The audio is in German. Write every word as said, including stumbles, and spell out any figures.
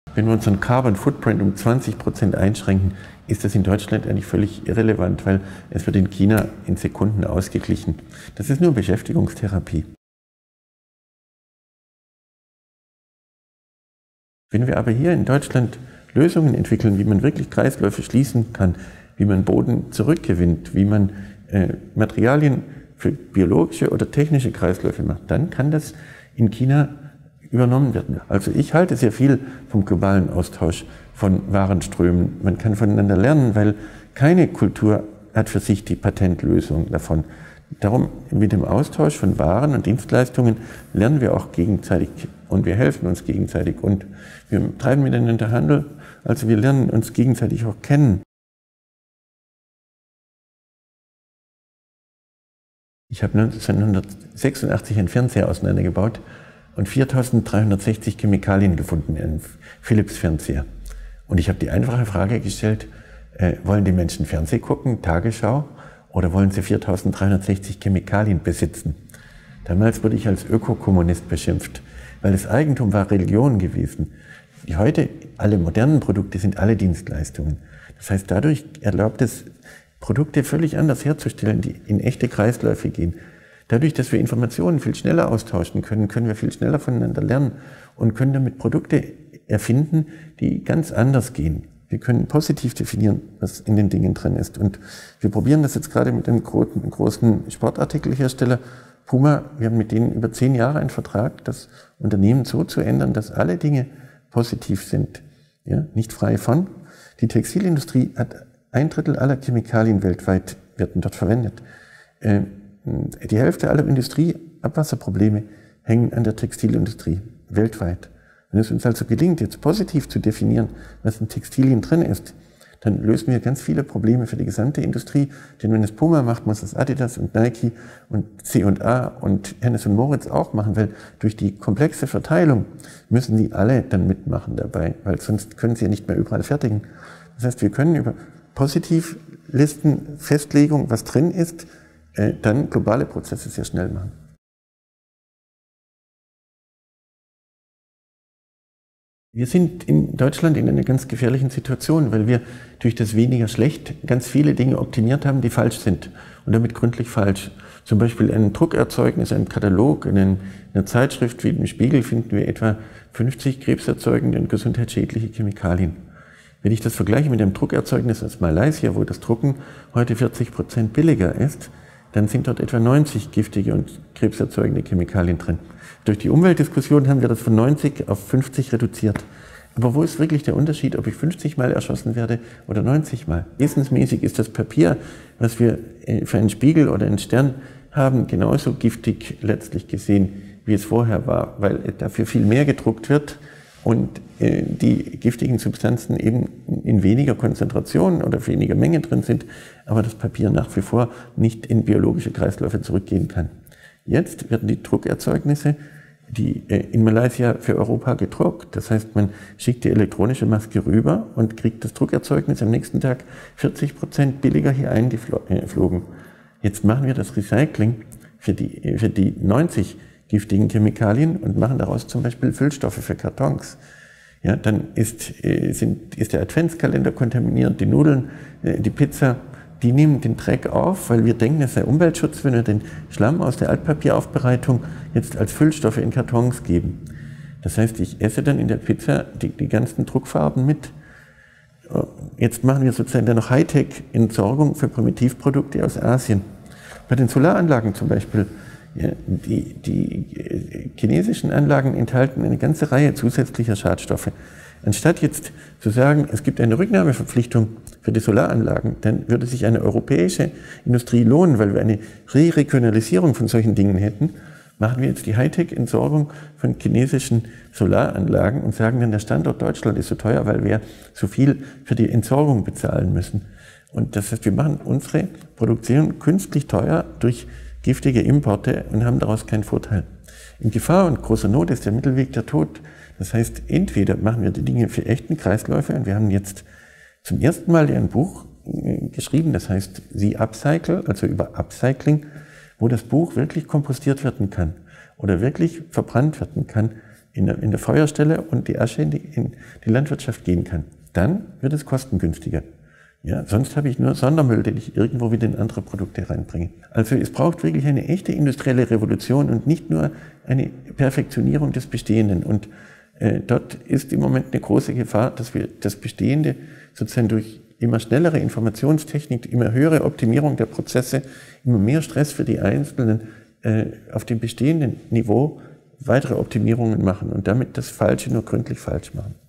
Wenn wir unseren Carbon Footprint um zwanzig Prozent einschränken, ist das in Deutschland eigentlich völlig irrelevant, weil es wird in China in Sekunden ausgeglichen. Das ist nur Beschäftigungstherapie. Wenn wir aber hier in Deutschland Lösungen entwickeln, wie man wirklich Kreisläufe schließen kann, wie man Boden zurückgewinnt, wie man äh, Materialien für biologische oder technische Kreisläufe macht, dann kann das in China übernommen werden. Also ich halte sehr viel vom globalen Austausch von Warenströmen. Man kann voneinander lernen, weil keine Kultur hat für sich die Patentlösung davon. Darum, mit dem Austausch von Waren und Dienstleistungen lernen wir auch gegenseitig und wir helfen uns gegenseitig und wir treiben miteinander Handel, also wir lernen uns gegenseitig auch kennen. Ich habe neunzehnhundertsechsundachtzig einen Fernseher auseinandergebaut und viertausenddreihundertsechzig Chemikalien gefunden in einem Philips-Fernseher. Und ich habe die einfache Frage gestellt, äh, wollen die Menschen Fernsehen gucken, Tagesschau, oder wollen sie viertausenddreihundertsechzig Chemikalien besitzen? Damals wurde ich als Ökokommunist beschimpft, weil das Eigentum war Religion gewesen. Die heute, alle modernen Produkte sind alle Dienstleistungen. Das heißt, dadurch erlaubt es, Produkte völlig anders herzustellen, die in echte Kreisläufe gehen. Dadurch, dass wir Informationen viel schneller austauschen können, können wir viel schneller voneinander lernen und können damit Produkte erfinden, die ganz anders gehen. Wir können positiv definieren, was in den Dingen drin ist. Und wir probieren das jetzt gerade mit einem großen Sportartikelhersteller Puma. Wir haben mit denen über zehn Jahre einen Vertrag, das Unternehmen so zu ändern, dass alle Dinge positiv sind, ja, nicht frei von. Die Textilindustrie hat ein Drittel aller Chemikalien weltweit werden dort verwendet. Die Hälfte aller Industrieabwasserprobleme hängen an der Textilindustrie weltweit. Wenn es uns also gelingt, jetzt positiv zu definieren, was in Textilien drin ist, dann lösen wir ganz viele Probleme für die gesamte Industrie. Denn wenn es Puma macht, muss es Adidas und Nike und C und A und Hennes und Moritz auch machen, weil durch die komplexe Verteilung müssen die alle dann mitmachen dabei, weil sonst können sie ja nicht mehr überall fertigen. Das heißt, wir können über Positivlisten, Festlegung, was drin ist, äh, dann globale Prozesse sehr schnell machen. Wir sind in Deutschland in einer ganz gefährlichen Situation, weil wir durch das weniger schlecht ganz viele Dinge optimiert haben, die falsch sind und damit gründlich falsch. Zum Beispiel ein Druckerzeugnis, ein Katalog, in einer Zeitschrift wie dem Spiegel finden wir etwa fünfzig krebserzeugende und gesundheitsschädliche Chemikalien. Wenn ich das vergleiche mit einem Druckerzeugnis aus Malaysia, wo das Drucken heute vierzig Prozent billiger ist, dann sind dort etwa neunzig giftige und krebserzeugende Chemikalien drin. Durch die Umweltdiskussion haben wir das von neunzig auf fünfzig reduziert. Aber wo ist wirklich der Unterschied, ob ich fünfzig Mal erschossen werde oder neunzig Mal? Wissensmäßig ist das Papier, was wir für einen Spiegel oder einen Stern haben, genauso giftig letztlich gesehen, wie es vorher war, weil dafür viel mehr gedruckt wird und die giftigen Substanzen eben in weniger Konzentration oder weniger Menge drin sind, aber das Papier nach wie vor nicht in biologische Kreisläufe zurückgehen kann. Jetzt werden die Druckerzeugnisse, die in Malaysia für Europa gedruckt, das heißt, man schickt die elektronische Maske rüber und kriegt das Druckerzeugnis am nächsten Tag vierzig Prozent billiger hier eingeflogen. Jetzt machen wir das Recycling für die, für die neunzig giftigen Chemikalien und machen daraus zum Beispiel Füllstoffe für Kartons. Ja, dann ist, sind, ist der Adventskalender kontaminiert, die Nudeln, die Pizza, die nehmen den Dreck auf, weil wir denken, es sei Umweltschutz, wenn wir den Schlamm aus der Altpapieraufbereitung jetzt als Füllstoffe in Kartons geben. Das heißt, ich esse dann in der Pizza die, die ganzen Druckfarben mit. Jetzt machen wir sozusagen dann noch Hightech-Entsorgung für Primitivprodukte aus Asien. Bei den Solaranlagen zum Beispiel, ja, die, die chinesischen Anlagen enthalten eine ganze Reihe zusätzlicher Schadstoffe. Anstatt jetzt zu sagen, es gibt eine Rücknahmeverpflichtung für die Solaranlagen, dann würde sich eine europäische Industrie lohnen, weil wir eine Re-Regionalisierung von solchen Dingen hätten, machen wir jetzt die Hightech-Entsorgung von chinesischen Solaranlagen und sagen dann, der Standort Deutschland ist so teuer, weil wir so viel für die Entsorgung bezahlen müssen. Und das heißt, wir machen unsere Produktion künstlich teuer durch giftige Importe und haben daraus keinen Vorteil. In Gefahr und großer Not ist der Mittelweg der Tod. Das heißt, entweder machen wir die Dinge für echten Kreisläufe und wir haben jetzt zum ersten Mal ein Buch geschrieben, das heißt The Upcycle, also über Upcycling, wo das Buch wirklich kompostiert werden kann oder wirklich verbrannt werden kann, in der, in der Feuerstelle und die Asche in die, in die Landwirtschaft gehen kann. Dann wird es kostengünstiger. Ja, sonst habe ich nur Sondermüll, den ich irgendwo wieder in andere Produkte reinbringe. Also es braucht wirklich eine echte industrielle Revolution und nicht nur eine Perfektionierung des Bestehenden. Und äh, dort ist im Moment eine große Gefahr, dass wir das Bestehende sozusagen durch immer schnellere Informationstechnik, immer höhere Optimierung der Prozesse, immer mehr Stress für die Einzelnen äh, auf dem bestehenden Niveau weitere Optimierungen machen und damit das Falsche nur gründlich falsch machen.